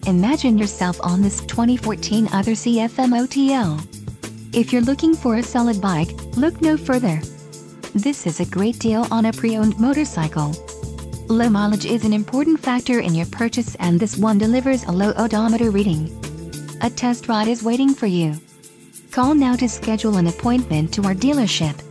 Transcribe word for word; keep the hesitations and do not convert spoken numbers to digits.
Imagine yourself on this twenty fourteen Other C F M O T O. If you're looking for a solid bike, look no further. This is a great deal on a pre-owned motorcycle. Low mileage is an important factor in your purchase, and this one delivers a low odometer reading. A test ride is waiting for you. Call now to schedule an appointment to our dealership.